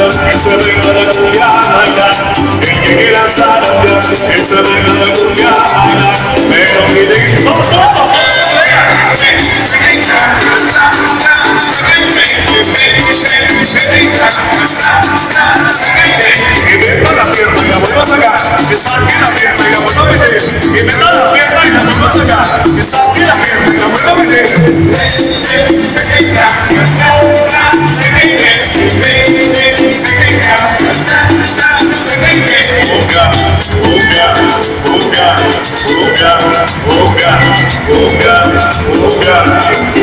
que se venga la cumbia a bailar. El que quiera zarandea, que se venga la cumbia a bailar. Pero miren, vamos todos. Que meta la pierna y la vuelva a sacar, que saque la pierna y la vuelva a meter. Que meta la pierna y la vuelva a sacar, que saque la pierna y la vuelva a meter. Oga, oga, oga, oga, oga, oga.